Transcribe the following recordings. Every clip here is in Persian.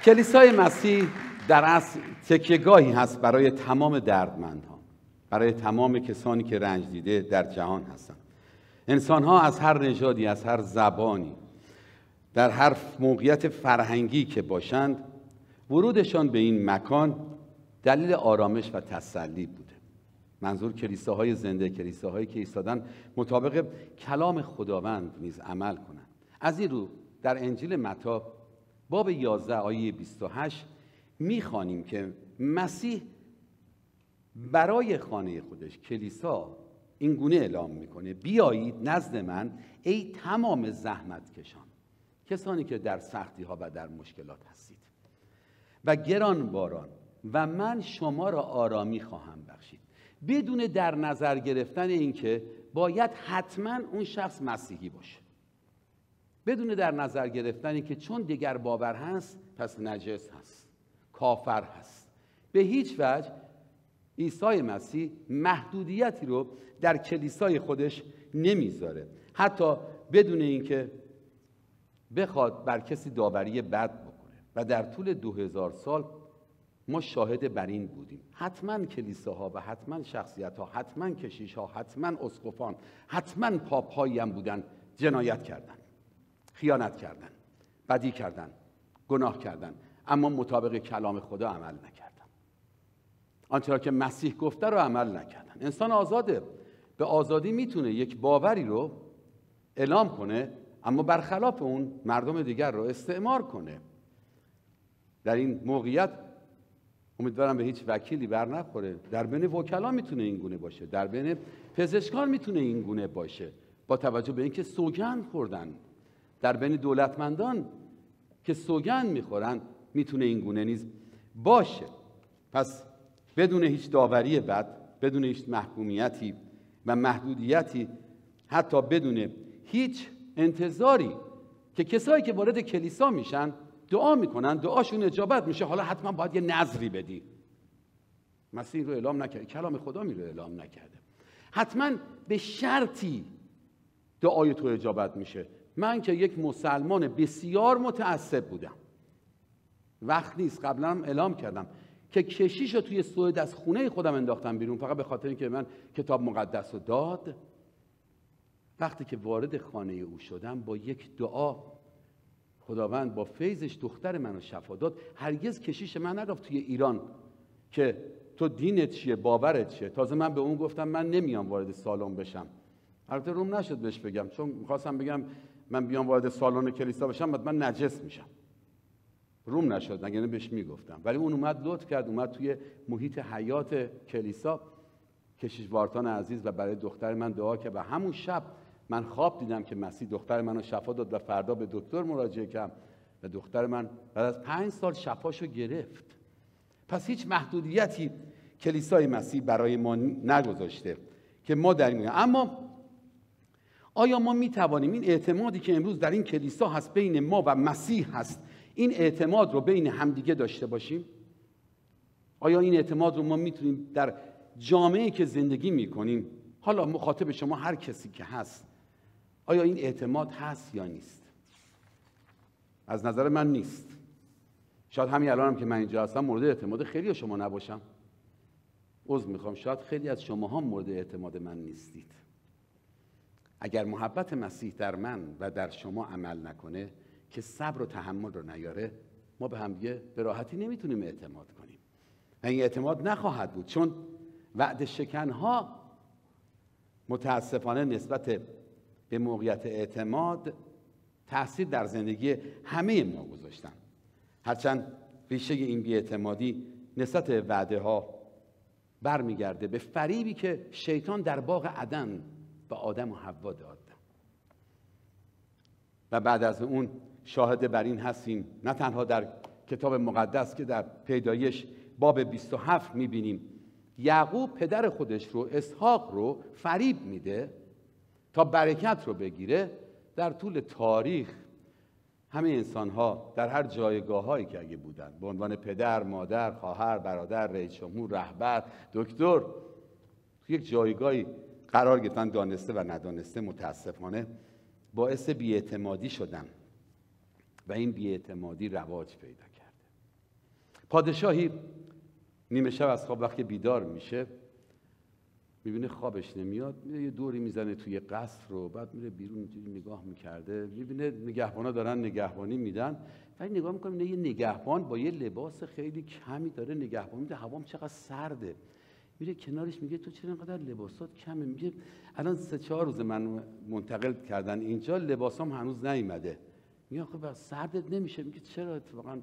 کلیسای مسیح در اصل تکیه‌گاهی هست برای تمام دردمندها، برای تمام کسانی که رنج دیده در جهان هستند. انسان‌ها از هر نژادی، از هر زبانی، در هر موقعیت فرهنگی که باشند، ورودشان به این مکان دلیل آرامش و تسلی بوده. منظور کلیساهای زنده، کلیساهایی که ایستادن مطابق کلام خداوند نیز عمل کنند. از این رو در انجیل متی باب 11 آیه 28 می‌خوانیم که مسیح برای خانه خودش، کلیسا، این گونه اعلام میکنه: بیایید نزد من ای تمام زحمت کشان، کسانی که در سختی ها و در مشکلات هستید و گرانباران، و من شما را آرامی خواهم بخشید. بدون در نظر گرفتن این که باید حتما اون شخص مسیحی باشه، بدون در نظر گرفتن این که چون دیگر باور هست پس نجس هست، کافر هست. به هیچ وجه عیسی مسیح محدودیتی رو در کلیسای خودش نمیذاره، حتی بدون اینکه بخواد بر کسی داوری بد بکنه. و در طول 2000 سال ما شاهد بر این بودیم. حتما کلیساها و حتما شخصیت‌ها، حتما کشیش‌ها، حتما اسقفان، حتما پاپ‌هایی هم بودن جنایت کردن، خیانت کردن، بدی کردن، گناه کردن، اما مطابق کلام خدا عمل نکردن. آنچه را که مسیح گفته رو عمل نکردن. انسان آزاده، به آزادی میتونه یک باوری رو اعلام کنه اما برخلاف اون مردم دیگر رو استعمار کنه. در این موقعیت امیدوارم به هیچ وکیلی بر نخوره. در بین وکلا میتونه این گونه باشه، در بین پزشکان میتونه این گونه باشه، با توجه به اینکه سوگند خوردن. در بین دولتمندان که سوگند میخورن میتونه این گونه نیز باشه. پس بدون هیچ داوری بد، بدون هیچ محکومیتی و محدودیتی، حتی بدون هیچ انتظاری که کسایی که وارد کلیسا میشن دعا میکنن، دعاشون اجابت میشه، حالا حتما باید یه نذری بدی. مسیح رو اعلام نکرده، کلام خدا رو اعلام نکرده. حتما به شرطی دعای تو اجابت میشه. من که یک مسلمان بسیار متعصب بودم، وقت نیست، قبلا هم اعلام کردم که کشیش رو توی سوئد از خونه خودم انداختم بیرون فقط به خاطر اینکه من کتاب مقدس رو داد. وقتی که وارد خانه او شدم با یک دعا خداوند با فیضش دختر منو شفا داد. هرگز کشیش من نرفت توی ایران که تو دینت چیه، باورت چیه. تازه من به اون گفتم من نمیام وارد سالن بشم. البته روم نشد بهش بگم، چون می‌خواستم بگم من بیام وارد سالن کلیسا بشم بعد من نجس میشم. روم نشد، نگه بهش میگفتم. ولی اون اومد لطف کرد، اومد توی محیط حیات کلیسا، کشیش وارتان عزیز، و برای دختر من دعا کرد. و همون شب من خواب دیدم که مسیح دختر منو شفا داد و فردا به دکتر مراجعه کردم و دختر من بعد از 5 سال شفاشو گرفت. پس هیچ محدودیتی کلیسای مسیح برای ما نگذاشته که ما در این. اما آیا ما میتوانیم این اعتمادی که امروز در این کلیسا هست بین ما و مسیح هست، این اعتماد رو بین همدیگه داشته باشیم؟ آیا این اعتماد رو ما میتونیم در جامعه‌ای که زندگی میکنیم، حالا مخاطب شما هر کسی که هست، آیا این اعتماد هست یا نیست؟ از نظر من نیست. شاید همین الانم که من اینجا هستم مورد اعتماد خیلی شما نباشم. عذر میخوام، شاید خیلی از شما هم مورد اعتماد من نیستید. اگر محبت مسیح در من و در شما عمل نکنه، که صبر و تحمل رو نیاره، ما به هم دیگه به راحتی نمیتونیم اعتماد کنیم و این اعتماد نخواهد بود، چون وعده شکنها متاسفانه نسبت به موقعیت اعتماد تأثیر در زندگی همه ما گذاشتن. هرچند ریشه این بی‌اعتمادی نسبت به وعده ها برمیگرده به فریبی که شیطان در باغ عدن به آدم و حوا داد و بعد از اون شاهد بر این هستیم، نه تنها در کتاب مقدس که در پیدایش باب 27 میبینیم یعقوب پدر خودش رو، اسحاق رو فریب میده تا برکت رو بگیره. در طول تاریخ همه انسان‌ها در هر جایگاه هایی که اگه بودن، به عنوان پدر، مادر، خواهر، برادر، رئیس جمهور، رهبر، دکتر، تو یک جایگاهی قرار گرفتن، دانسته و ندانسته، متاسفانه باعث بی‌اعتمادی شدن و این بی‌اعتمادی رواج پیدا کرده. پادشاهی نیمه شب از خواب وقتی بیدار میشه میبینه خوابش نمیاد، میره یه دوری میزنه توی قصر رو، بعد میره بیرون اینجوری نگاه میکرده، میبینه نگهبانا دارن نگهبانی میدن، بعد نگاه میکنه یه نگهبان با یه لباس خیلی کمی داره نگهبانی میده، هوام چقدر سرده. میره کنارش میگه تو چرا اینقدر لباسات کمه؟ میگه الان 3-4 روز من منتقل کردن اینجا، لباسام هنوز نیومده. میگه خب بس سردت نمیشه؟ میگه چرا؟ اتفاقا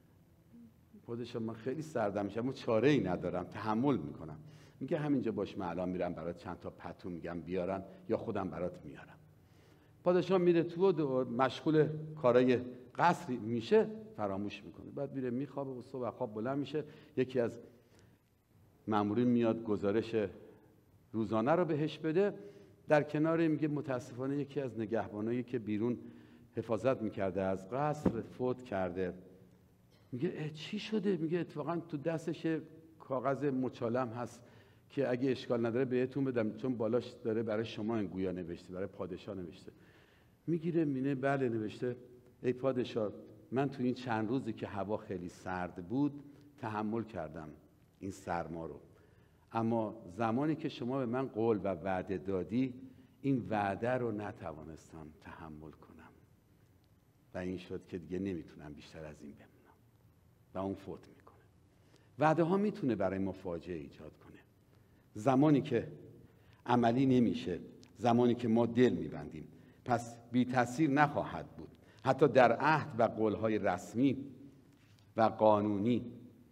پادشاه من خیلی سردم میشه اما چاره ای ندارم، تحمل میکنم. میگه همینجا باش، من الان میرم برات چند تا پتو میگم بیارن یا خودم برات میارم. پادشاه میره تو و مشغول کارای قصری میشه، فراموش میکنه. بعد میره میخوابه و صبح خواب بلند میشه، یکی از مامورین میاد گزارش روزانه رو بهش بده. در کنار میگه متاسفانه یکی از نگهبانایی که بیرون حفاظت میکرده از قصر فوت کرده. میگه چی شده؟ میگه اتفاقا تو دستش کاغذ مچالم هست که اگه اشکال نداره بهتون بدم، چون بالاش داره برای شما این گویا نوشته، برای پادشاه نوشته. میگیره مینه بله نوشته ای پادشاه، من تو این چند روزی که هوا خیلی سرد بود تحمل کردم این سرما رو، اما زمانی که شما به من قول و وعده دادی این وعده رو نتوانستم تحمل کنم و این شد که دیگه نمیتونم بیشتر از این بمونم و اون فوت میکنه. وعده ها میتونه برای ما فاجعه ایجاد کنه. زمانی که عملی نمیشه، زمانی که ما دل میبندیم، پس بی تاثیر نخواهد بود. حتی در عهد و قولهای رسمی و قانونی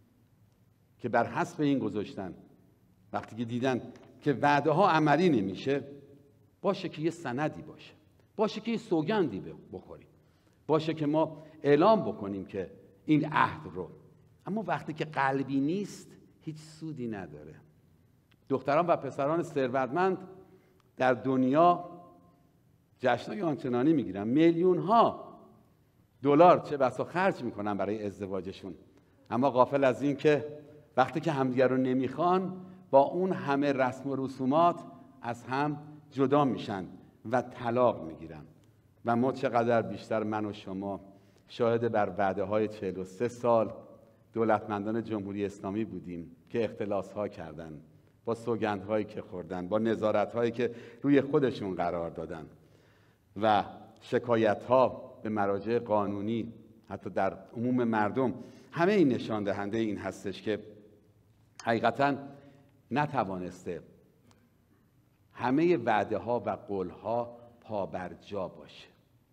که بر حسب این گذاشتن، وقتی که دیدن که وعده ها عملی نمیشه، باشه که یه سندی باشه، باشه که یه سوگندی بخوریم، باشه که ما اعلام بکنیم که این عهد رو. اما وقتی که قلبی نیست هیچ سودی نداره. دختران و پسران ثروتمند در دنیا جشن‌های آنچنانی میگیرن، میلیون ها دلار چه بسا خرج میکنن برای ازدواجشون، اما غافل از این که وقتی که همدیگر رو نمیخوان با اون همه رسم و رسومات از هم جدا میشن و طلاق میگیرن. و ما چقدر بیشتر من و شما شاهد بر وعده های 43 سال دولتمندان جمهوری اسلامی بودیم که اختلاس ها کردن، با سوگند هایی که خوردن، با نظارت هایی که روی خودشون قرار دادن و شکایت ها به مراجع قانونی، حتی در عموم مردم. همه این نشان دهنده این هستش که حقیقتا نتوانسته همه وعده ها و قول ها پا بر جا باشه.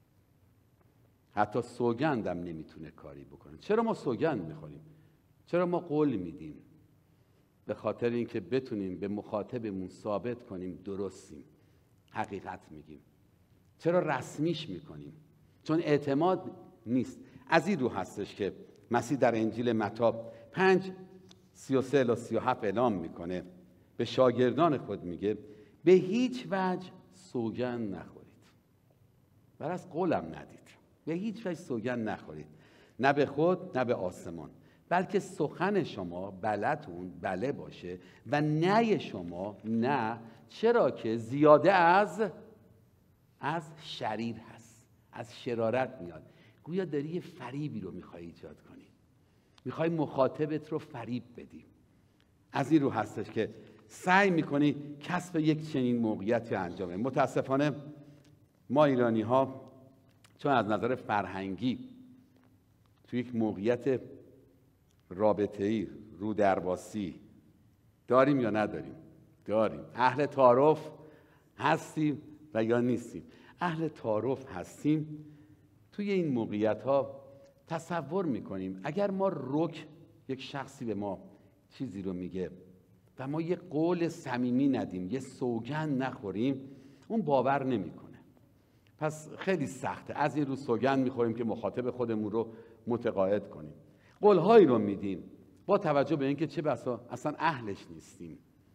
حتی سوگندم نمیتونه کاری بکنه. چرا ما سوگند میخوریم؟ چرا ما قول میدیم؟ به خاطر اینکه بتونیم به مخاطبمون ثابت کنیم درستیم، حقیقت میگیم. چرا رسمیش میکنیم؟ چون اعتماد نیست. از این رو هستش که مسیح در انجیل متی 5:33-37 اعلام میکنه، به شاگردان خود میگه به هیچ وجه سوگند نخورید، بر از قولم ندید. به هیچ وجه سوگند نخورید، نه به خود نه به آسمان، بلکه سخن شما بلتون بله باشه و نه شما نه، چرا که زیاده از شریر هست، از شرارت میاد. گویا داری یه فریبی رو میخوای ایجاد کنی، میخوای مخاطبت رو فریب بدی. از این رو هستش که سعی میکنی کسب یک چنین موقعیتی انجامه. متاسفانه ما ایرانی ها چون از نظر فرهنگی تو یک موقعیت رابطه‌ای رو درباسی داریم یا نداریم؟ داریم. اهل تعارف هستیم و یا نیستیم؟ اهل تعارف هستیم. توی این موقعیت ها تصور میکنیم اگر ما یک شخصی به ما چیزی رو میگه و ما یه قول صمیمی ندیم، یه سوگند نخوریم، اون باور نمیکنه. پس خیلی سخته. از این رو سوگند میخوریم که مخاطب خودمون رو متقاعد کنیم. قولهایی رو میدیم با توجه به اینکه چه بسا اصلا اهلش نیستیم.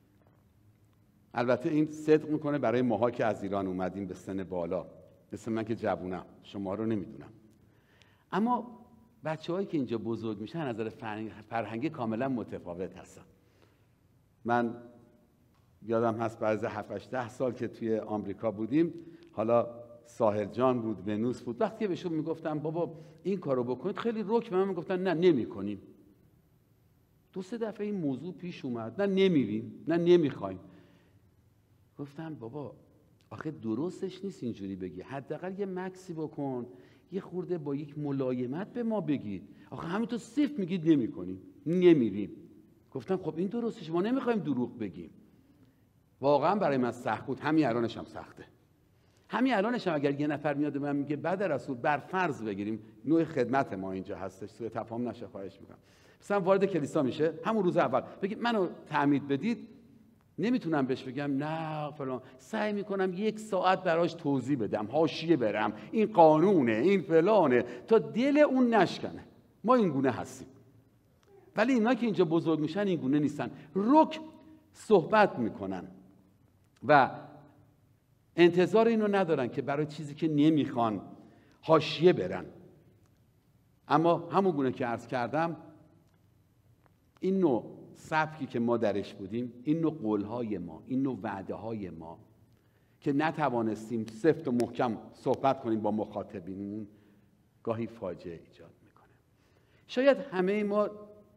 البته این صدق میکنه برای ماها که از ایران اومدیم به سن بالا، مثل من که جوونم، شما رو نمیدونم. اما بچه‌هایی که اینجا بزرگ میشن از نظر فرهنگی کاملا متفاوت هستن. من یادم هست بعد از 7-8 سال که توی آمریکا بودیم، حالا ساحل جان بود، ونوس بود، وقتی بهشون میگفتم بابا این کارو بکنید خیلی رک به من میگفتن نه نمی‌کنیم. 2-3 دفعه این موضوع پیش اومد، نه نمیریم نه نمیخوایم. گفتم بابا آخه درستش نیست اینجوری بگی، حداقل یه مکسی بکن، یه خورده با یک ملایمت به ما بگید. آخه همینطور صفر میگید نمیکنیم، نمیریم. گفتم خب این درستش، ما نمیخوایم دروغ بگیم. واقعا برای من سخت بود، همین الانش هم سخته. همین الانش هم اگر یه نفر میاد من میگه بعد رسول بر فرض بگیریم نوع خدمت ما اینجا هستش، سوء تفاهم نشه خواهش میکنم، مثلا وارد کلیسا میشه همون روز اول بگید منو تعمید بدید، نمیتونم بهش بگم نه فلان، سعی میکنم 1 ساعت براش توضیح بدم، حاشیه برم، این قانونه، این فلانه، تا دل اون نشکنه. ما این گونه هستیم. ولی اینا که اینجا بزرگ میشن این گونه نیستن، رک صحبت میکنن و انتظار اینو ندارن که برای چیزی که نمیخوان حاشیه برن. اما همون گونه که عرض کردم، این نوع سبکی که ما درش بودیم، این نوع قولهای ما، این نوع وعده های ما که نتوانستیم سفت و محکم صحبت کنیم با مخاطبینمون، گاهی فاجعه ایجاد میکنه. شاید همه ما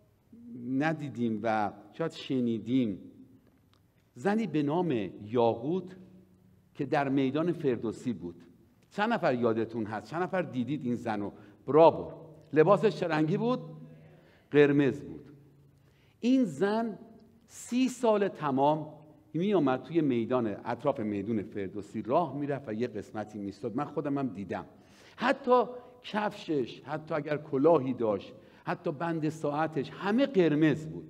ندیدیم و شاید شنیدیم زنی به نام یاقوت که در میدان فردوسی بود. چند نفر یادتون هست؟ چند نفر دیدید این زنو؟ برافو. لباسش چه رنگی بود؟ قرمز بود. این زن 30 سال تمام می آمد توی میدان، اطراف میدان فردوسی راه میرفت و یه قسمتی میستاد. من خودم هم دیدم. حتی کفشش، حتی اگر کلاهی داشت، حتی بند ساعتش، همه قرمز بود.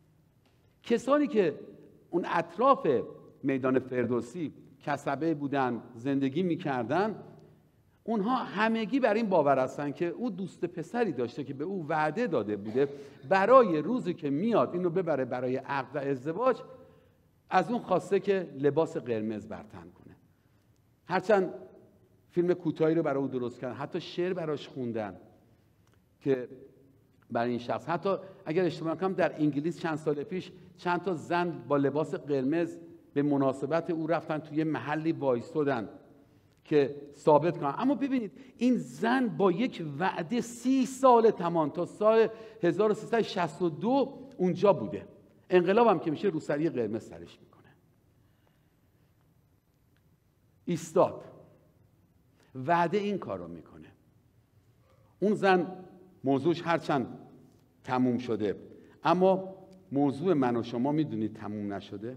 کسانی که اون اطراف میدان فردوسی کسبه بودن، زندگی میکردن، اونها همگی بر این باور هستن که او دوست پسری داشته که به او وعده داده بوده برای روزی که میاد اینو ببره برای عقد و ازدواج، از اون خواسته که لباس قرمز بر تن کنه. هرچند فیلم کوتاهی رو برای او درست کردن، حتی شعر براش خوندن که برای این شخص، حتی اگر اشتباه نکنم در انگلیس چند سال پیش چند تا زن با لباس قرمز به مناسبت او رفتن توی محلی وایستادن که ثابت کنن. اما ببینید این زن با یک وعده 30 سال تمام تا سال 1362 اونجا بوده. انقلاب هم که میشه روسری قرمز سرش میکنه. ایستاد، وعده این کار رو میکنه. اون زن موضوعش هرچند تموم شده، اما موضوع من و شما میدونید تموم نشده.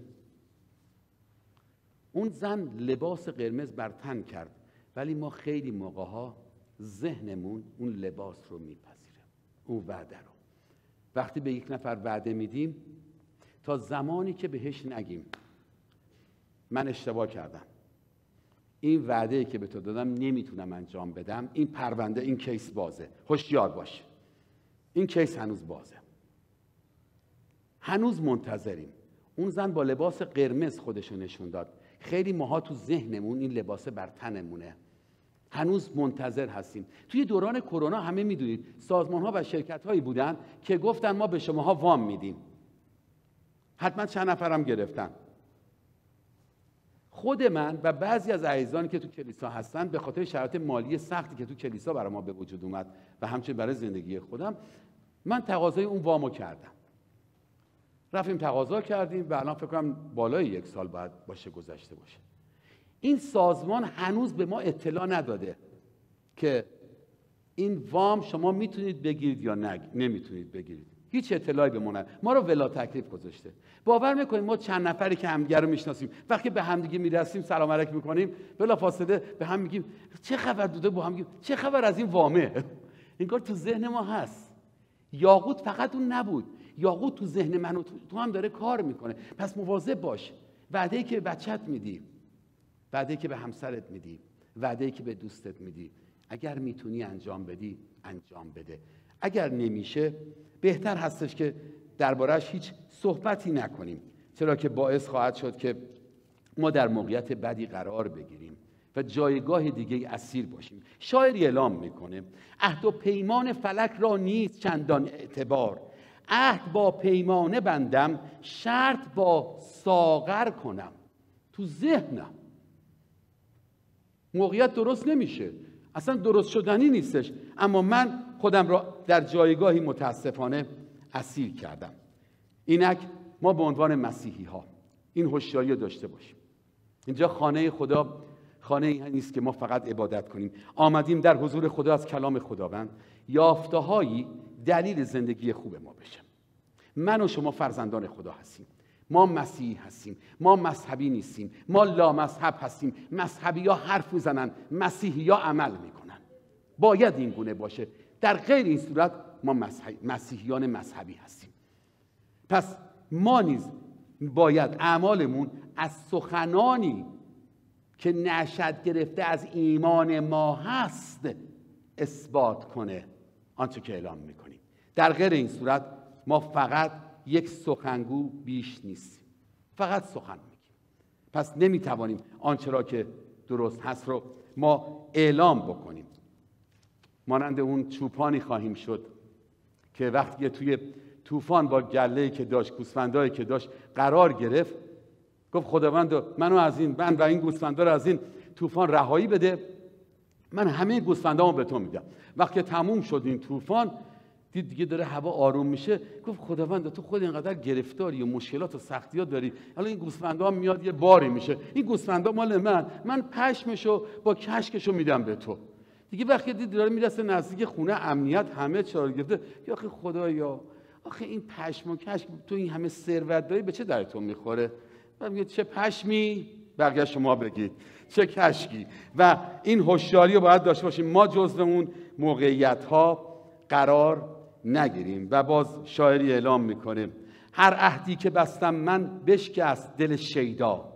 اون زن لباس قرمز بر تن کرد، ولی ما خیلی موقع‌ها ذهنمون اون لباس رو میپذیره، اون وعده رو. وقتی به یک نفر وعده میدیم، تا زمانی که بهش نگیم من اشتباه کردم، این وعده‌ای که به تو دادم نمیتونم انجام بدم، این پرونده، این کیس بازه، هوشیار باش، این کیس هنوز بازه، هنوز منتظریم. اون زن با لباس قرمز خودشو نشون داد. خیلی ماها تو ذهنمون این لباس بر تنمونه، هنوز منتظر هستیم. توی دوران کرونا همه میدونید سازمان‌ها و شرکت‌هایی بودن که گفتن ما به شماها وام میدیم. حتما چند نفرم گرفتن. خود من و بعضی از عزیزانی که تو کلیسا هستن به خاطر شرایط مالی سختی که تو کلیسا برای ما به وجود اومد و همچنین برای زندگی خودم، من تقاضای اون وامو کردم. رفتیم تقاضا کردیم و الان فکر کنم بالای 1 سال باید باشه گذشته باشه. این سازمان هنوز به ما اطلاع نداده که این وام شما میتونید بگیرید یا نمیتونید بگیرید. هیچ اطلاعی به ما نداده. ما رو ولا تکلیف گذاشته. باور میکنید ما چند نفری که همدیگه رو میشناسیم وقتی به همدیگه میرسیم سلام علیک میکنیم، بلافاصله به هم میگیم چه خبر دوده، با هم میگیم چه خبر از این وامه. این کار تو ذهن ما هست. یاقوت فقط اون نبود، یاقوت تو ذهن من و تو هم داره کار میکنه. پس مواظب باش. وعده‌ای که به بچت میدی، وعده‌ای که به همسرت میدی، وعده‌ای که به دوستت میدی، اگر میتونی انجام بدی انجام بده. اگر نمیشه بهتر هستش که درباره‌اش هیچ صحبتی نکنیم، چرا که باعث خواهد شد که ما در موقعیت بدی قرار بگیریم و جایگاه دیگه اسیر باشیم. شاعری اعلام میکنه عهد و پیمان فلک را نیست چندان اعتبار، عهد با پیمانه بندم شرط با ساغر کنم. تو ذهنم موقعیت درست نمیشه، اصلا درست شدنی نیستش، اما من خودم را در جایگاهی متاسفانه اسیر کردم. اینک ما به عنوان مسیحی ها این هوشیاری رو داشته باشیم. اینجا خانه خدا خانه این نیست که ما فقط عبادت کنیم. آمدیم در حضور خدا از کلام خداوند یافته‌هایی دلیل زندگی خوب ما بشه. من و شما فرزندان خدا هستیم. ما مسیحی هستیم. ما مذهبی نیستیم. ما لامذهب هستیم. مذهبی ها حرف میزنن، مسیحی ها عمل میکنن. باید این گونه باشه. در غیر این صورت ما مسیحیان مذهبی هستیم. پس ما نیز باید اعمالمون از سخنانی که نشأت گرفته از ایمان ما هست اثبات کنه آنچه که اعلام میکنیم. در غیر این صورت ما فقط یک سخنگو بیش نیستیم، فقط سخن میگیم. پس نمیتوانیم آنچه را که درست هست رو ما اعلام بکنیم. مانند اون چوپانی خواهیم شد که وقتی توی طوفان با گله‌ای که داشت، گوسفندایی که داشت قرار گرفت، گفت خداوند من و این گوسفندا رو از این طوفان رهایی بده، من همه گوسفندامو به تو میدم. وقتی تموم شد این طوفان، دید دیگه داره هوا آروم میشه، گفت خداوند تو خود اینقدر گرفتاری و مشکلات و سختیات داری، حالا این گوسفندا میاد یه باری میشه، این گوسفندا مال من پشمشو با کشکشو میدم به تو. دیگه وقتی دید داره میرسه نزدیک خونه، امنیت همه چاره گرفته، یا آخه خدایا آخه این پشم و کشک تو این همه ثروت داری به چه درتون میخوره؟ و میگه چه پشمی، بقیه شما بگید چه کشکی. و این هوشیاری رو باید داشته باشیم ما جزو اون موقعیت ها قرار نگیریم. و باز شاعری اعلام میکنه هر عهدی که بستم من بشکست دل شیدا.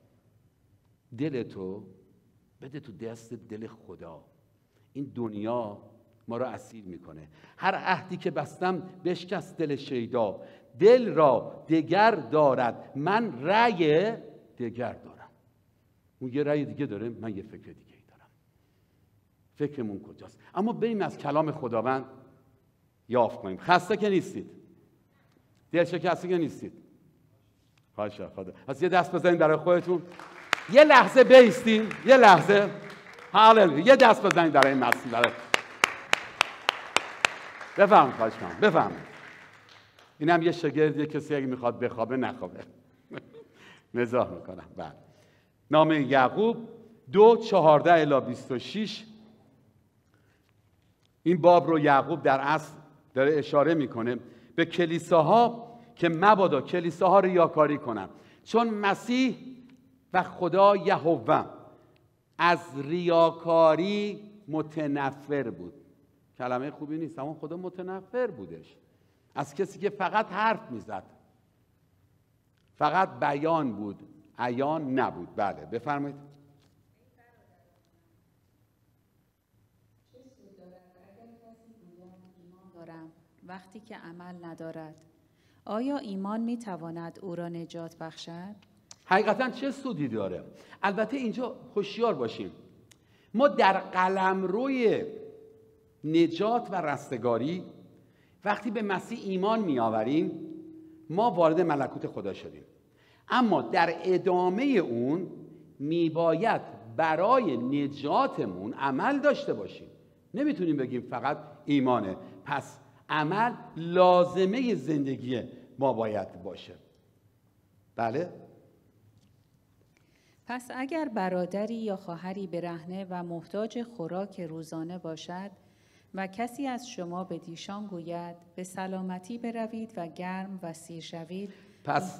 دل تو بده تو دست دل خدا. این دنیا ما را اسیر میکنه. هر عهدی که بستم بشکست دل شیدا. دل را دگر دارد، من رأی دگر دارم. اون یه رأی دیگه داره، من یه فکر دیگه دارم. فکرمون کجاست؟ اما بریم از کلام خداوند یافت کنیم. خسته که نیستید؟ دل شکسته که نیستید؟ باشه خدا. پس یه دست بزنید برای خودتون. یه لحظه بایستیم، یه لحظه. هاللویا. یه دست بزنید برای این مسیح. بفرمایید خواهش کنم. بفرمایید. اینم یه شاگردیه، کسی اگه میخواد بخوابه نخوابه. مزاح میکنم. بله. نامه یعقوب 2:14-26. این باب رو یعقوب در اصل داره اشاره میکنه به کلیساها که مبادا کلیساها ریاکاری کنن، چون مسیح و خدا یهوه از ریاکاری متنفر بود. کلمه خوبی نیست، اما خدا متنفر بودش از کسی که فقط حرف میزد، فقط بیان بود، عیان نبود. بله بفرمایید. دارم وقتی که عمل ندارد، آیا ایمان میتواند او را نجات بخشد؟ حقیقتا چه سودی داره؟ البته اینجا هوشیار باشیم، ما در قلمروی نجات و رستگاری وقتی به مسیح ایمان میآوریم ما وارد ملکوت خدا شدیم، اما در ادامه اون میباید برای نجاتمون عمل داشته باشیم. نمیتونیم بگیم فقط ایمانه، پس عمل لازمه زندگی ما باید باشه. بله؟ پس اگر برادری یا خواهری برهنه و محتاج خوراک روزانه باشد و کسی از شما به دیشان گوید به سلامتی بروید و گرم و سیر شوید، پس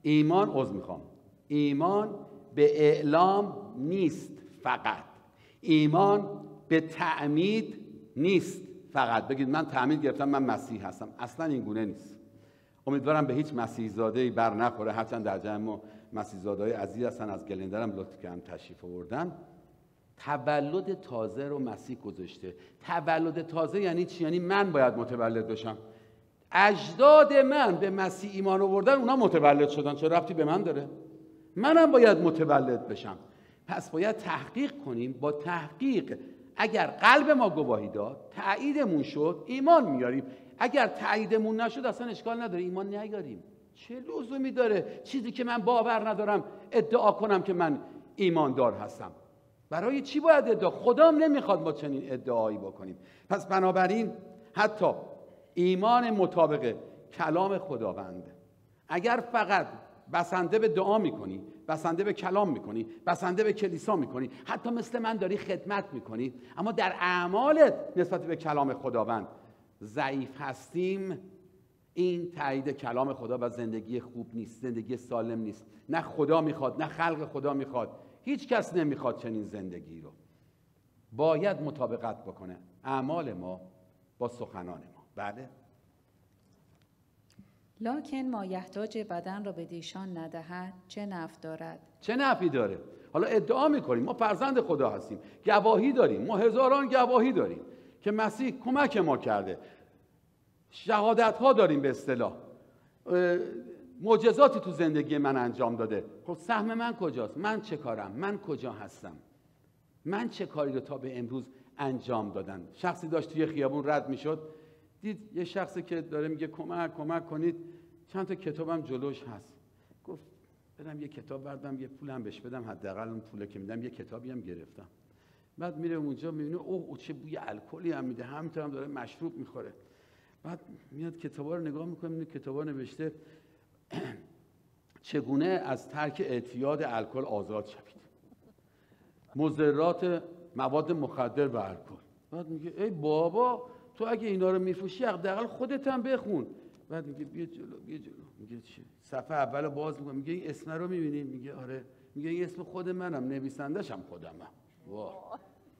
ایمان به اعلام نیست فقط، ایمان به تعمید نیست فقط. بگید من تعمید گرفتم من مسیح هستم، اصلا این گونه نیست. امیدوارم به هیچ مسیح زاده‌ای بر نخوره، هرچند در جمع ما مسیح زاده‌های عزیز هستن، از گلندرم لطف کردن تشریف آوردن. تولد تازه رو مسیح گذاشته. تولد تازه یعنی چی؟ یعنی من باید متولد بشم. اجداد من به مسیح ایمان آوردن، اونا متولد شدن، چه ربطی به من داره؟ منم باید متولد بشم. پس باید تحقیق کنیم. با تحقیق اگر قلب ما گواهی داد، تاییدمون شد، ایمان میاریم. اگر تاییدمون نشد اصلا اشکال نداره، ایمان نیاریم. چه لزومی داره چیزی که من باور ندارم ادعا کنم که من ایماندار هستم؟ برای چی باید ادعا؟ خدا هم نمیخواد ما چنین ادعایی بکنیم. پس بنابراین حتی ایمان مطابق کلام خداوند اگر فقط بسنده به دعا میکنی، بسنده به کلام میکنی، بسنده به کلیسا میکنی، حتی مثل من داری خدمت میکنی، اما در اعمالت نسبت به کلام خداوند ضعیف هستیم، این تایید کلام خدا و زندگی خوب نیست، زندگی سالم نیست. نه خدا میخواد، نه خلق خدا میخواد، هیچ کس نمیخواد چنین زندگی رو. باید مطابقت بکنه اعمال ما با سخنان ما. بله. لکن مایحتاج بدن را به دیشان ندهد چه نفع دارد؟ چه نفعی داره؟ حالا ادعا میکنیم ما فرزند خدا هستیم، گواهی داریم، ما هزاران گواهی داریم که مسیح کمک ما کرده، شهادت ها داریم، به اصطلاح معجزاتی تو زندگی من انجام داده. خب سهم من کجاست؟ من چه کارم؟ من کجا هستم؟ من چه کاری رو تا به امروز انجام دادن؟ شخصی داشت توی خیابون رد میشد، دید یه شخصی که داره میگه کمک کنید، چند تا کتابم جلوش هست، گفت برم یه کتاب بردم یه پولم بهش بدم، حداقل اون پوله که میدم یه کتابی هم گرفتم. بعد میره اونجا میبینه اوه چه بوی الکلی هم میده، همینطور هم داره مشروب میخوره. بعد میاد کتابا رو نگاه میکنه، میبینه کتابا نوشته چگونه از ترک اعتیاد الکل آزاد شوید، مضرات مواد مخدر و الکل. بعد میگه ای بابا تو اگه اینا رو میفروشی حداقل خودت هم بخون. بعد میگه بیا جلو. میگه چی؟ صفحه اولو باز میکنه، میگه این اسم رو میبینی؟ میگه آره. میگه این اسم خود منم، نویسنده‌شم خودمم. واه.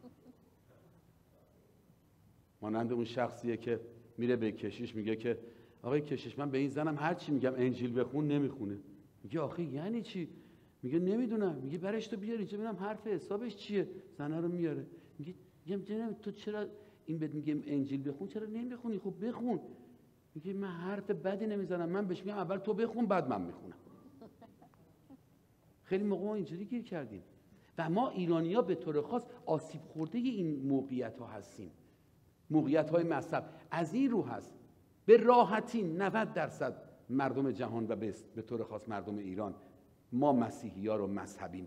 مانند اون شخصیه که میره به کشیش میگه که آقای کشیش من به این زنم هر چی میگم انجیل بخون نمیخونه. میگه آخه یعنی چی؟ میگه نمیدونم. میگه برش تو بیار اینجا ببینم حرف حسابش چیه. زنه رو میاره. میگه جناب تو چرا این بهت میگم انجیل بخون چرا نمیخونی؟ خب بخون. میگه من حرف بدی نمیزنم، من بهش میگم اول تو بخون بعد من میخونم. خیلی موقع ما اینجوری گیر کردیم و ما ایرانی‌ها به طور خاص آسیب خورده این موقعیت‌ها هستیم. موقعیت‌های مذهب از این رو هست به راحتی 90% مردم جهان و به طور خاص مردم ایران ما مسیحی‌ها رو مذهبی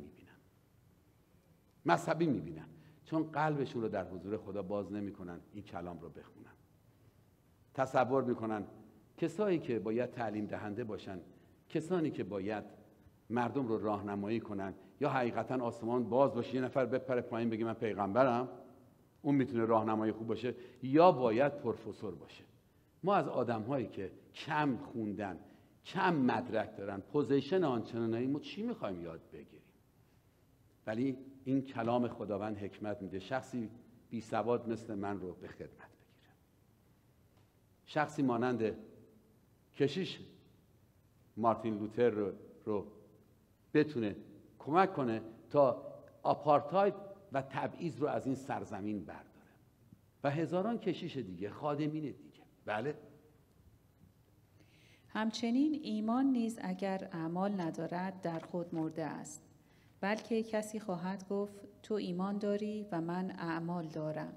میبینن چون قلبشون رو در حضور خدا باز نمی‌کنن این کلام رو بخونن. تصور می‌کنن کسایی که باید تعلیم دهنده باشن، کسانی که باید مردم رو راهنمایی کنن، یا حقیقتاً آسمان باز باشه یه نفر بپره پایین بگه من پیغمبرم، اون میتونه راهنمای خوب باشه، یا باید پروفسور باشه. ما از آدم‌هایی که کم خوندن، کم مدرک دارن، پوزیشن آنچنانی، ما چی می‌خوایم یاد بگیریم؟ ولی این کلام خداوند حکمت میده. شخصی بی سواد مثل من رو به خدمت بگیره. شخصی مانند کشیش مارتین لوتر رو بتونه کمک کنه تا آپارتاید و تبعیض رو از این سرزمین برداره و هزاران کشیش دیگه، خادمین دیگه. بله. همچنین ایمان نیز اگر اعمال ندارد در خود مرده است، بلکه کسی خواهد گفت تو ایمان داری و من اعمال دارم.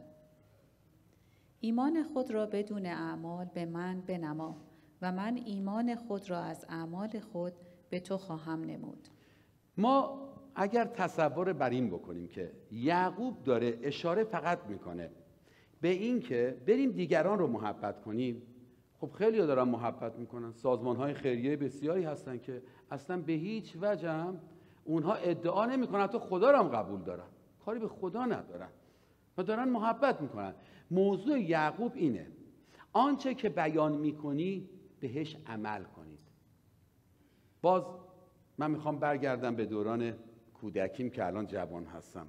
ایمان خود را بدون اعمال به من بنما و من ایمان خود را از اعمال خود به تو خواهم نمود. ما اگر تصور بر این بکنیم که یعقوب داره اشاره فقط میکنه به این که بریم دیگران رو محبت کنیم، خب خیلی ها دارن محبت میکنن. سازمان‌های خیریه بسیاری هستن که اصلا به هیچ وجه هم اونها ادعا نمیکنن حتی خدا رو هم قبول دارن، کاری به خدا ندارن و دارن محبت میکنن. موضوع یعقوب اینه آنچه که بیان میکنی بهش عمل کنید. باز من میخوام برگردم به دوران کودکیم که الان جوان هستم.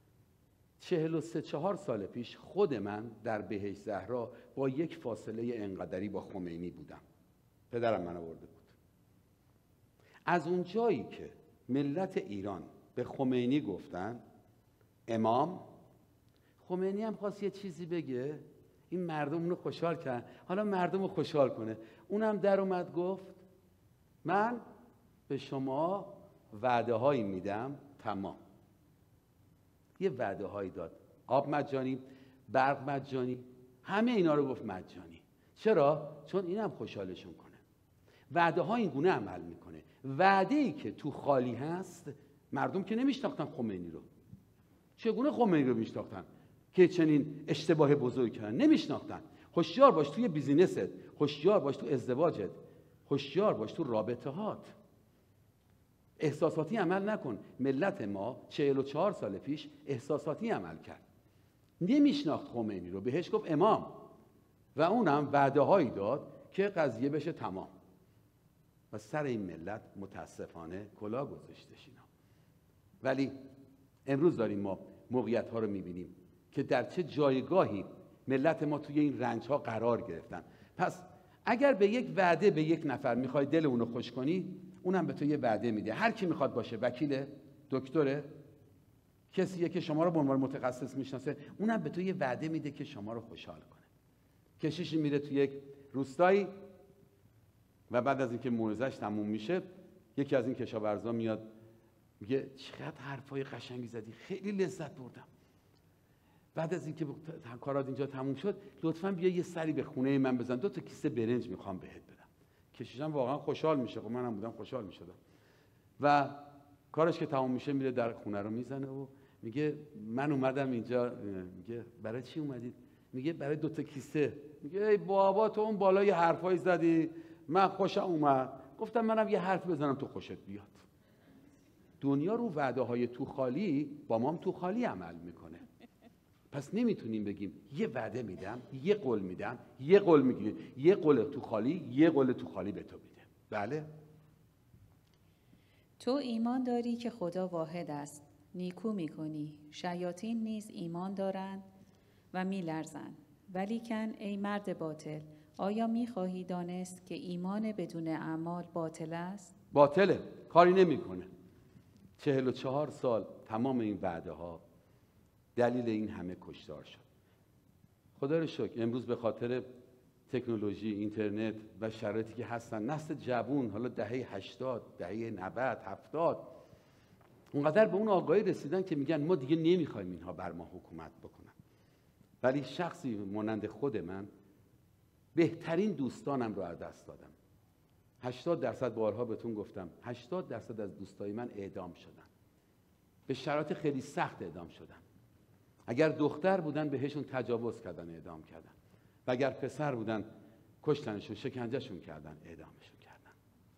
43-4 سال پیش خود من در بهشت زهرا با یک فاصله انقدری با خمینی بودم. پدرم من آورده بود. از اون جایی که ملت ایران به خمینی گفتن امام، خمینی هم خواست یه چیزی بگه، این مردم رو خوشحال کرد، حالا مردم رو خوشحال کنه. اونم در اومد گفت من به شما وعده هایی میدم تمام. یه وعده هایی داد، آب مجانی، برق مجانی، همه اینا رو گفت مجانی. چرا؟ چون اینم خوشحالشون کنه. وعده ها این گونه عمل میکنه. وعده ای که تو خالی هست، مردم که نمیشناختن خمینی رو. چگونه خمینی رو میشناختن که چنین اشتباه بزرگ کردن؟ نمیشناختن. هوشیار باش توی بیزینست، هوشیار باش تو ازدواجت، هوشیار باش تو رابطه هات، احساساتی عمل نکن. ملت ما 44 سال پیش احساساتی عمل کرد، نمیشناخت خمینی رو، بهش گفت امام و اونم وعده هایی داد که قضیه بشه تمام و سر این ملت متاسفانه کلاه گذاشتش اینا. ولی امروز داریم ما موقعیت ها رو میبینیم که در چه جایگاهی ملت ما توی این رنج ها قرار گرفتن. پس اگر به یک وعده به یک نفر میخوای دل اونو خوش کنی، اونم به تو یه وعده میده. هر کی میخواد باشه، وکیل، دکتره، کسیه که شما رو به عنوان متخصص میشناسه، اونم به تو یه وعده میده که شما رو خوشحال کنه. کشیشی میره تو یک روستایی و بعد از اینکه موعظه‌اش تموم میشه، یکی از این کشاورزا میاد میگه چقدر حرفای قشنگی زدی، خیلی لذت بردم. بعد از اینکه کارات اینجا تموم شد، لطفاً بیا یه سری به خونه من بزن، 2 تا کیسه برنج میخوام بهت بدم. کشیشم واقعا خوشحال میشه، خب منم بودم خوشحال میشدم. و کارش که تموم میشه میره در خونه رو میزنه و میگه من اومدم اینجا. میگه برای چی اومدید؟ میگه برای 2 تا کیسه. میگه ای بابا تو اون بالا یه حرفایی زدی، من خوشم اومد، گفتم منم یه حرف بزنم تو خوشت بیاد. دنیا رو وعده های تو خالی با ما هم تو خالی عمل میکنه. پس نمیتونیم بگیم یه وعده میدم، یه قول میدم، یه قول میگیریم، یه قول تو خالی، یه قول تو خالی به تو میده. بله؟ تو ایمان داری که خدا واحد است، نیکو میکنی. شیاطین نیز ایمان دارند و میلرزند. ولیکن ای مرد باطل، آیا میخواهی دانست که ایمان بدون اعمال باطل است؟ باطله، کاری نمیکنه. 44 سال تمام این وعده ها دلیل این همه کشتار شد. خدا رو شکر امروز به خاطر تکنولوژی، اینترنت و شرایطی که هستن، نسل جوون حالا دهه 80، دهه 90، 70 اونقدر به اون آگاهی رسیدن که میگن ما دیگه نمیخوایم اینها بر ما حکومت بکنن. ولی شخصی مانند خود من بهترین دوستانم رو از دست دادم. 80% بارها بهتون گفتم 80% از دوستای من اعدام شدن، به شرایط خیلی سخت اعدام شدن. اگر دختر بودن بهشون تجاوز کردن، اعدام کردن، و اگر پسر بودن کشتنشون، شکنجهشون کردن، اعدامشون کردن.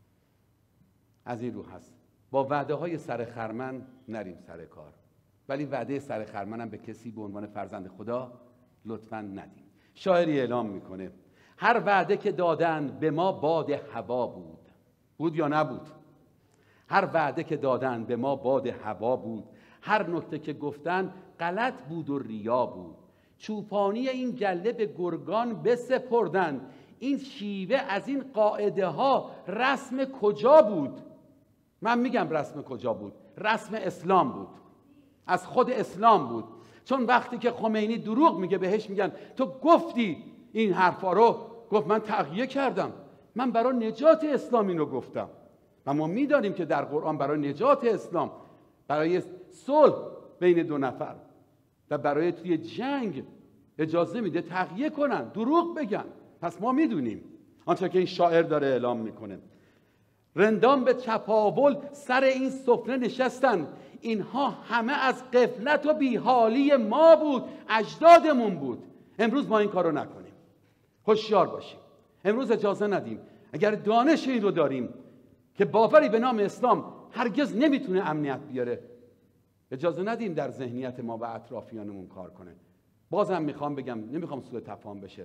از این رو هست با وعده های سر خرمن نریم سر کار، ولی وعده سر خرمن هم به کسی به عنوان فرزند خدا لطفاً ندیم. شاعری اعلام میکنه هر وعده که دادن به ما باد هوا بود. بود یا نبود؟ هر وعده که دادن به ما باد هوا بود، هر نکته که گفتن غلط بود و ریا بود. چوپانی این گله به گرگان بسپردن، این شیوه از این قاعده ها رسم کجا بود؟ من میگم رسم کجا بود؟ رسم اسلام بود، از خود اسلام بود. چون وقتی که خمینی دروغ میگه بهش میگن تو گفتی این حرفا رو، گفت من تغییر کردم، من برای نجات اسلام اینو گفتم. و ما میدانیم که در قرآن برای نجات اسلام، برای صلح بین 2 نفر و برای توی جنگ اجازه میده تغییر کنن، دروغ بگن. پس ما میدونیم آنچه که این شاعر داره اعلام میکنه. رندان به چپاول سر این سفره نشستن، اینها همه از غفلت و بیحالی ما بود، اجدادمون بود. امروز ما این کارو نکنیم، هوشیار باشیم. امروز اجازه ندیم، اگر دانش این رو داریم که باوری به نام اسلام هرگز نمیتونه امنیت بیاره، اجازه ندیم در ذهنیت ما و اطرافیانمون کار کنه. بازم میخوام بگم، نمیخوام سوء تفاهم بشه،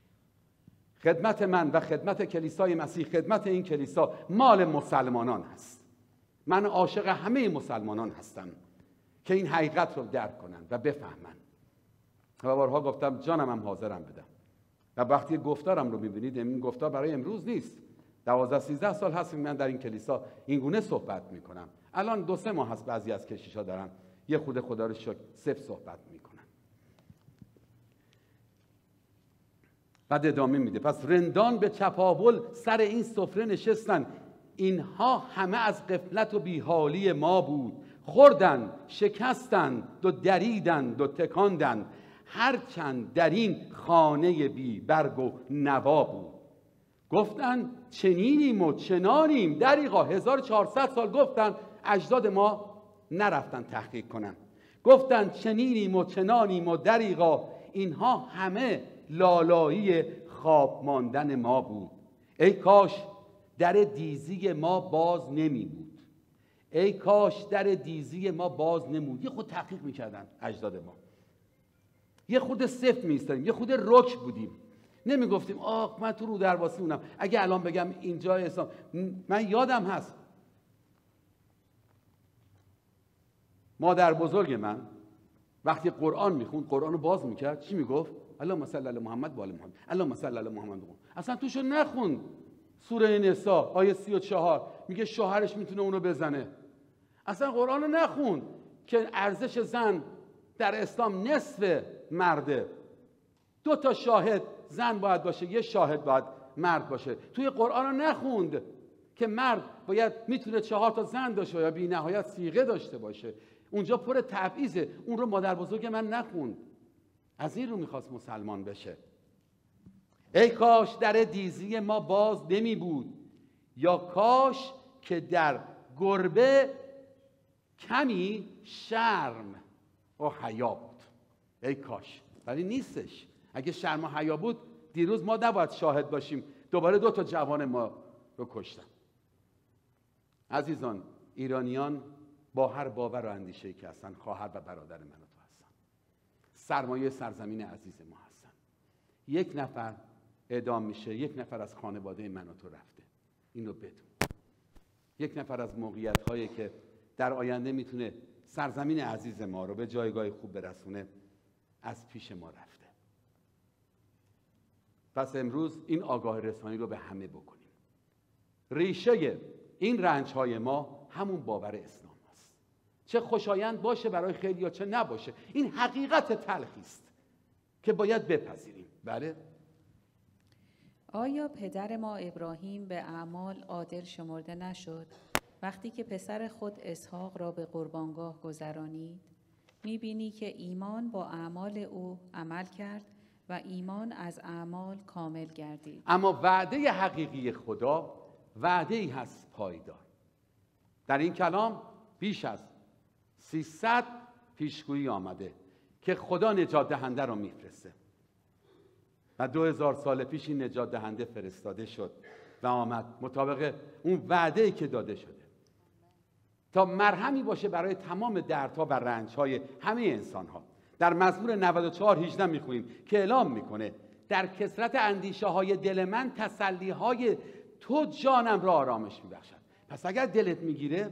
خدمت من و خدمت کلیسای مسیح، خدمت این کلیسا مال مسلمانان هست. من عاشق همه مسلمانان هستم که این حقیقت رو درک کنن و بفهمن. و بارها گفتم جانم هم حاضرم بدم. و وقتی گفتارم رو میبینید، این گفتار برای امروز نیست. 12-13 سال هست من در این کلیسا این گونه صحبت میکنم. الان 2-3 ماه هست بعضی از کشیشا دارن یه خود خدا رو شکر صفر صحبت میکنن. بعد ادامه میده پس رندان به چپاول سر این سفره نشستن، اینها همه از غفلت و بیحالی ما بود. خوردن، شکستن، و دریدن و تکاندن، هرچند در این خانه بی برگ و نوا بود. گفتن چنینیم و چنانیم. دریغا 1400 سال گفتن، اجداد ما نرفتن تحقیق کنن. گفتن چنینیم و چنانیم و دریغا، اینها همه لالایی خواب ماندن ما بود. ای کاش در دیزی ما باز نمی بود. ای کاش در دیزی ما باز نمود. یه خود تحقیق میکردن اجداد ما، یه خود سفت میستاریم، یه خود رک بودیم، نمیگفتیم آخ من تو رو درواسی مونم. اگه الان بگم اینجا اسلام، من یادم هست مادر بزرگ من وقتی قرآن میخوند، قرآن رو باز میکرد، چی میگفت؟ اللهم صل علی محمد و آل محمد، اللهم صل علی محمد. اصلا توشو نخوند. سوره نساء آیه 34 میگه شوهرش میتونه اونو بزنه. اصلا قرآن رو نخوند که ارزش زن در اسلام نصف مرده. 2 شاهد زن باید باشه، 1 شاهد باید مرد باشه. توی قرآن رو نخوند که مرد باید میتونه 4 زن داشته یا بی نهایت صیغه داشته باشه. اونجا پر تبعیضه. اون رو مادر بزرگ من نخوند. از این رو میخواست مسلمان بشه. ای کاش در دیزی ما باز نمی بود، یا کاش که در گربه کمی شرم و حیا بود. ای کاش، ولی نیستش. اگه شرم و حیا بود دیروز ما نباید شاهد باشیم دوباره 2 جوان ما رو کشتن. عزیزان، ایرانیان با هر باور و اندیشه‌ای که هستن خواهر و برادر من و تو هستن، سرمایه سرزمین عزیز ما هستن. 1 نفر اعدام میشه، 1 نفر از خانواده من و تو رفته. اینو بدون. 1 نفر از موقعیت‌هایی که در آینده میتونه سرزمین عزیز ما رو به جایگاه خوب برسونه از پیش ما رفته. پس امروز این آگاه رسانی رو به همه بکنیم. ریشه این رنج‌های ما همون باور اسلام است. چه خوشایند باشه برای خیلی یا چه نباشه، این حقیقت تلخی است که باید بپذیریم. بله؟ آیا پدر ما ابراهیم به اعمال عادل شمرده نشد وقتی که پسر خود اسحاق را به قربانگاه گذرانید؟ می‌بینی که ایمان با اعمال او عمل کرد و ایمان از اعمال کامل گردید. اما وعده حقیقی خدا وعده‌ای هست پایدار. در این کلام بیش از 300 پیشگویی آمده که خدا نجات دهنده رو میفرسته و 2000 سال پیش این نجات دهنده فرستاده شد و آمد مطابق اون وعده‌ای که داده شده تا مرهمی باشه برای تمام دردها و رنج‌های همه انسان‌ها. در مزمور 94:18 می‌خونیم که اعلام می‌کنه در کثرت اندیشه‌های دل من تسلی‌های تو جانم را آرامش می‌بخشد. پس اگر دلت میگیره،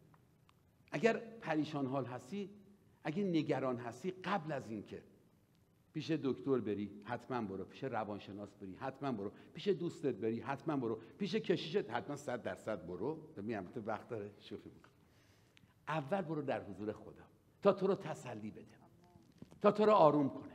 اگر پریشان حال هستی، اگر نگران هستی، قبل از اینکه پیش دکتر بری حتما برو، پیش روانشناس بری حتما برو، پیش دوستت بری حتما برو، پیش کشیشت حتما 100% برو. ببینم تو وقت داره شوخی می‌کنم. اول برو در حضور خدا تا تو رو تسلی بده، تا تو رو آروم کنه.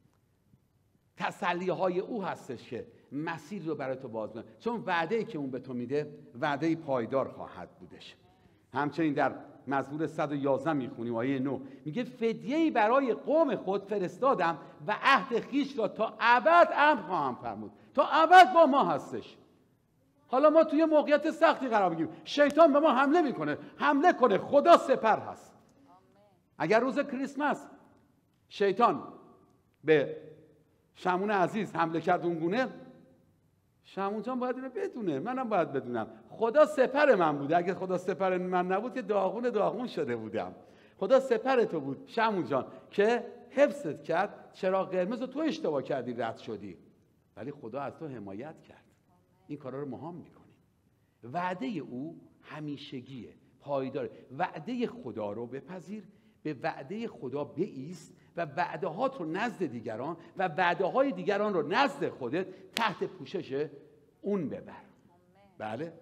تسلی‌های او هستش که مسیر رو برای تو باز می‌کنه، چون وعده‌ای که اون به تو میده وعده‌ای پایدار خواهد بودش. همچنین در مزمور 111 میخونیم آیه 9 میگه فدیه‌ای برای قوم خود فرستادم و عهد خویش را تا ابد امر خواهم فرمود. تا ابد با ما هستش. حالا ما توی موقعیت سختی قرار میگیریم، شیطان به ما حمله میکنه، حمله کنه، خدا سپر هست. اگر روز کریسمس شیطان به شمعون عزیز حمله کرد اونگونه، شمعون جان باید اینو بدونه، منم باید بدونم خدا سپر من بوده. اگه خدا سپر من نبود که داغون شده بودم. خدا سپر تو بود شمعون جان که حفظت کرد. چراغ قرمز رو تو اشتباه کردی رد شدی، ولی خدا از تو حمایت کرد. این کارا رو ما هم میکنیم. وعده او همیشگیه، پایداره. وعده خدا رو بپذیر، به وعده خدا بایست و وعده هات رو نزد دیگران و وعده های دیگران رو نزد خودت تحت پوشش اون ببر. بله.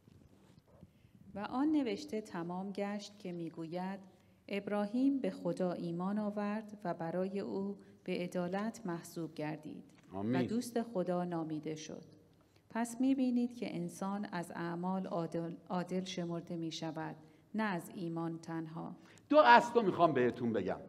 و آن نوشته تمام گشت که میگوید ابراهیم به خدا ایمان آورد و برای او به عدالت محسوب گردید. آمین. و دوست خدا نامیده شد. پس میبینید که انسان از اعمال عادل شمرده میشود، نه از ایمان تنها. 2 اصل میخوام بهتون بگم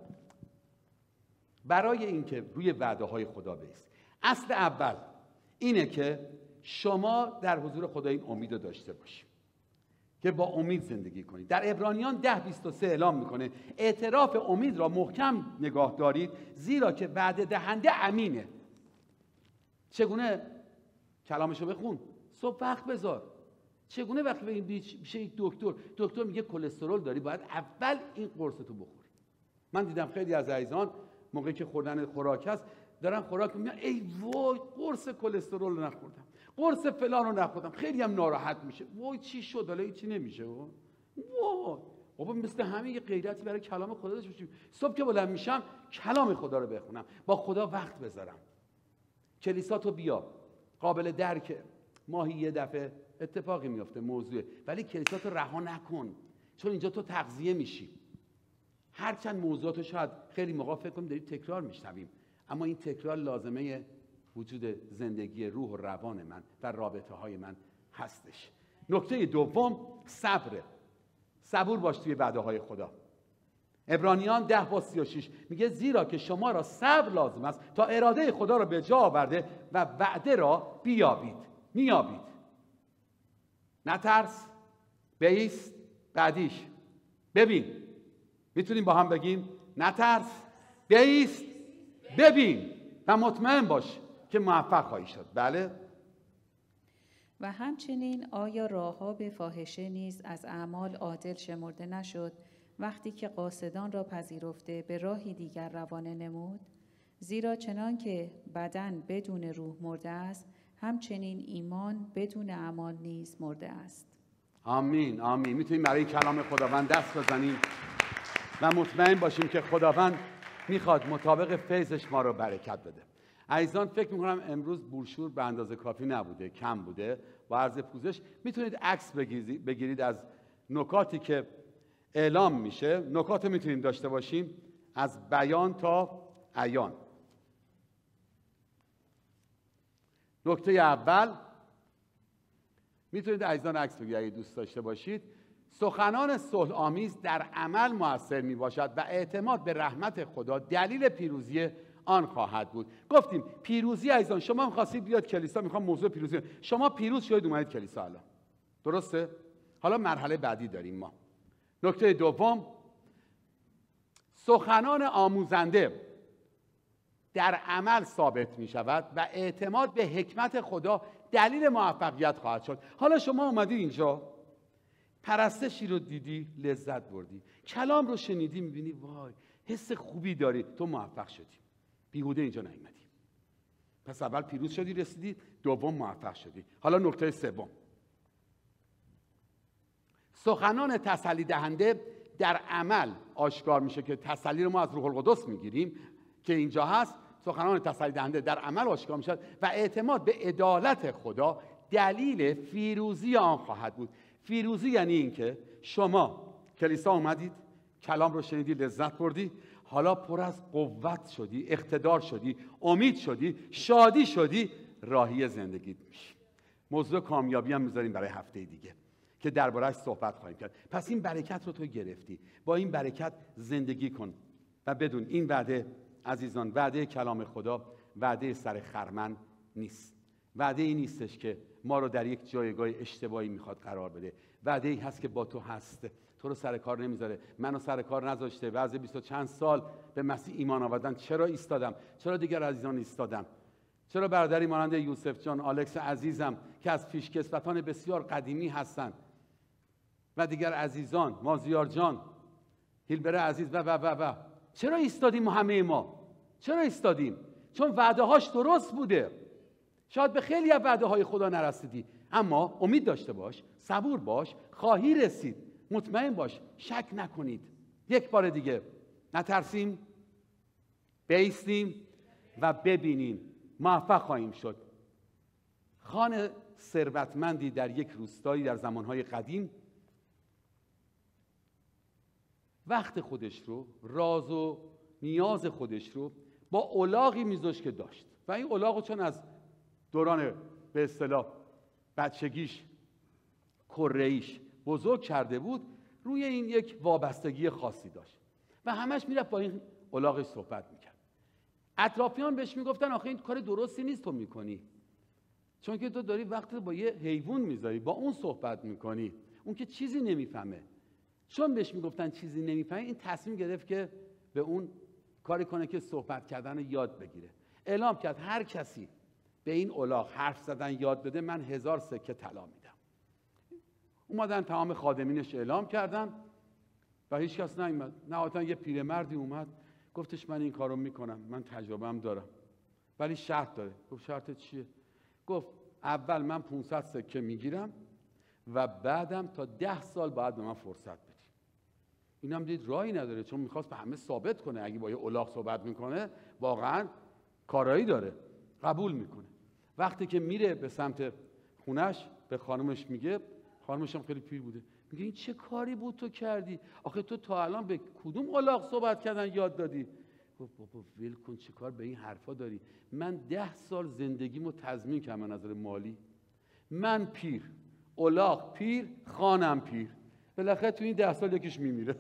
برای اینکه روی وعده های خدا بایست. اصل اول اینه که شما در حضور خدا این امید رو داشته باشید که با امید زندگی کنید. در عبرانیان 10:23 اعلام میکنه اعتراف امید را محکم نگاه دارید زیرا که وعده دهنده امینه. چگونه؟ کلامشو بخون، صبح وقت بذار، چگونه وقتی به این میشه یک دکتر میگه کلسترول داری، باید اول این قرص تو بخوری. من دیدم خیلی از عزیزان موقعی که خوردن خوراک هست دارن خوراک میگن ای وای قرص کلسترول رو نخوردم، قرص فلان رو نخوردم، خیلی هم ناراحت میشه. وای چی شد؟ حالا هیچی نمیشه. وای بابا مثل همه یه غیرتی برای کلام خدا داشته باشیم. صبح که بلند میشم کلام خدا رو بخونم، با خدا وقت بذارم. کلیسا تو بیا، قابل درکه، ماهی یه دفعه اتفاقی میفته موضوعه، ولی کلیسا تو رها نکن، چون اینجا تو تغذیه میشی. هرچند موضوعاتو شاید خیلی موقع فکر کنیم داریم تکرار میشنویم، اما این تکرار لازمه وجود زندگی روح و روان من و رابطه های من هستش. نکته دوم صبره. صبور باش توی وعده های خدا. عبرانیان 10:36 میگه زیرا که شما را صبر لازم است تا اراده خدا را به جا آورده و وعده را میابید. نترس، بایست، بعدیش ببین. میتونیم با هم بگیم نترس، بایست، ببین و مطمئن باش که موفق خواهی شد. بله. و همچنین آیا راهاب فاحشه نیز از اعمال عادل شمرده نشد وقتی که قاصدان را پذیرفته به راهی دیگر روانه نمود؟ زیرا چنان که بدن بدون روح مرده است، همچنین ایمان بدون اعمال نیز مرده است. آمین آمین. میتونیم برای کلام خداوند دست بزنیم و مطمئن باشیم که خداوند میخواد مطابق فیضش ما رو برکت بده. عزیزان فکر میکنم امروز بروشور به اندازه کافی نبوده، کم بوده. با عرض پوزش میتونید عکس بگیرید از نکاتی که اعلام میشه. نکات میتونیم داشته باشیم از بیان تا عیان. نکته اول میتونید عزیزان عکس بگیرید اگه دوست داشته باشید. سخنان صلح آمیز در عمل مؤثر می باشد و اعتماد به رحمت خدا دلیل پیروزی آن خواهد بود. گفتیم پیروزی عزیزان، شما می‌خواستید بیاد کلیسا، میخوام موضوع پیروزی، شما پیروز شدید اومدید کلیسا الان. درسته؟ حالا مرحله بعدی داریم ما. نکته دوم، سخنان آموزنده در عمل ثابت می شود و اعتماد به حکمت خدا دلیل موفقیت خواهد شد. حالا شما اومدی اینجا، پرستشی رو دیدی، لذت بردی، کلام رو شنیدی، میبینی وای حس خوبی داری، تو موفق شدی. بیهوده اینجا نیومدی. پس اول پیروز شدی، رسیدی، دوم موفق شدی. حالا نکته سوم، سخنان تسلی دهنده در عمل آشکار میشه که تسلی رو ما از روح القدس میگیریم که اینجا هست. سخنان تسلی دهنده در عمل آشکار میشه و اعتماد به عدالت خدا دلیل پیروزی آن خواهد بود. پیروزی یعنی این که شما کلیسا اومدید، کلام رو شنیدی، لذت بردی، حالا پر از قوت شدی، اقتدار شدی، امید شدی، شادی شدی، راهی زندگیت میشی. موضوع کامیابی هم میذاریم برای هفته دیگه که درباره‌اش صحبت خواهیم کرد. پس این برکت رو تو گرفتی، با این برکت زندگی کن و بدون این وعده عزیزان، وعده کلام خدا وعده سر خرمن نیست. وعده ای نیستش که ما رو در یک جایگاه اشتباهی میخواد قرار بده. وعده ای هست که با تو هست، تو رو سر کار نمیذاره، منو سر کار نذاشته. بعد 20 و چند سال به مسیح ایمان آوردن، چرا ایستادم؟ چرا دیگر عزیزان ایستادم؟ چرا برادری مانند یوسف جان، آلکس عزیزم که از پیشکسوتان بسیار قدیمی هستن و دیگر عزیزان، مازیار جان، هیلبره عزیز و چرا ایستادیم همه ما؟ چرا ایستادیم؟ چون وعده هاش درست بوده. شاید به خیلی از وعده های خدا نرسیدی، اما امید داشته باش، صبور باش، خواهی رسید. مطمئن باش، شک نکنید. یک بار دیگه نترسیم، بایستیم و ببینیم، موفق خواهیم شد. خان ثروتمندی در یک روستایی در زمانهای قدیم وقت خودش رو، راز و نیاز خودش رو با الاغی میذاشت که داشت و این الاغو چون از دوران به اصطلاح بچگیش، کره‌ایش بزرگ کرده بود، روی این یک وابستگی خاصی داشت و همش میرفت با این الاغش صحبت میکرد. اطرافیان بهش میگفتن آخه این کار درستی نیست تو میکنی، چون که تو داری وقت با یه حیوان میذاری، با اون صحبت میکنی، اون که چیزی نمیفهمه. چون بهش میگفتن چیزی نمیفهمه، این تصمیم گرفت که به اون کاری کنه که صحبت کردن رو یاد بگیره. اعلام کرد هر کسی به این الاغ حرف زدن یاد بده، من 1000 سکه طلا میدم. اومدن تمام خادمینش اعلام کردن و هیچ کس نیومد. نهایتا یه پیرمردی اومد گفتش من این کارو میکنم، من تجربه‌ام دارم، ولی شرط داره. گفت شرط چیه؟ گفت اول من 500 سکه میگیرم و بعدم تا 10 سال باید به من فرصت بدی. اینم دید راهی نداره، چون میخواست به همه ثابت کنه اگه با یه الاغ صحبت میکنه واقعا کارایی داره. قبول میکنه. وقتی که میره به سمت خونش به خانمش میگه، خانمش هم خیلی پیر بوده، میگه این چه کاری بود تو کردی؟ آخه تو تا الان به کدوم الاغ صحبت کردن یاد دادی؟ گفت بابا ول کن، چه کار به این حرفا داری؟ من 10 سال زندگیمو تضمین کردم از نظر مالی. من پیر، الاغ پیر، خانم پیر، بالاخره تو این 10 سال یکیش میمیره.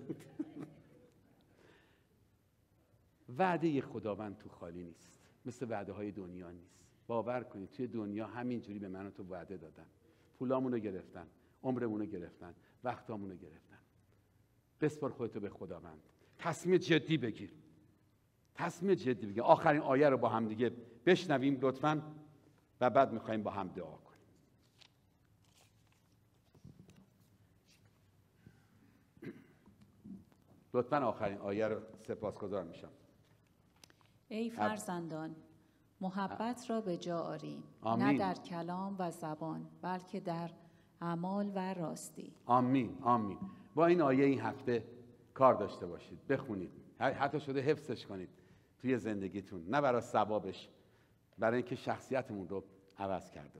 وعده خداوند تو خالی نیست، مثل وعده های دنیا نیست. باور کنید توی دنیا همینجوری به من و تو وعده دادن، پولامونو گرفتن، عمرمونو گرفتن، وقتامونو گرفتن. بسپار خودتو به خداوند، تصمیم جدی بگیر، تصمیم جدی بگیر. آخرین آیه رو با هم دیگه بشنویم لطفاً و بعد میخوایم با هم دعا کنیم. لطفاً آخرین آیه رو سپاسگزار میشم. ای فرزندان، محبت را به جا آرید، آمین. نه در کلام و زبان بلکه در اعمال و راستی. آمین آمین. با این آیه این هفته کار داشته باشید، بخونید، حتی شده حفظش کنید توی زندگیتون، نه برای ثوابش، برای اینکه شخصیتمون رو عوض کرده.